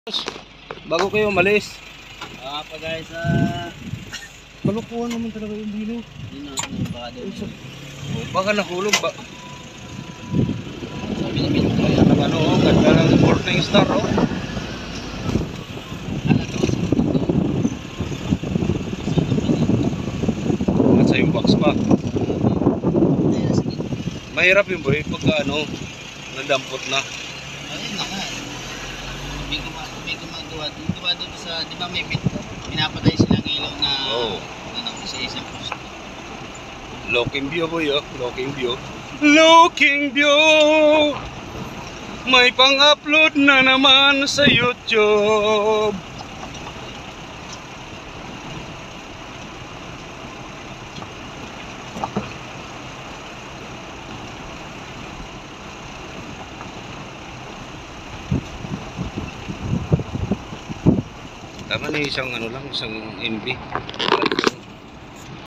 Bago kayo umalis. Pa guys, Kalukuhan naman talaga yung dilo. yun na, baka daw. Baka nahulog ba? Sabi ni Bill, Ano, ganda ng Morning Star, oh. Nasa yung box pa. Mahirap yung boy pagka ano, nadampot na. Ayun na nga. May gumagawa doon sa, di ba may pinapatay silang ilaw na isa-isang post. Looking view boy, oh. Looking view. Looking view. May pang-upload na naman sa YouTube. Tama na isang ano lang, isang NB.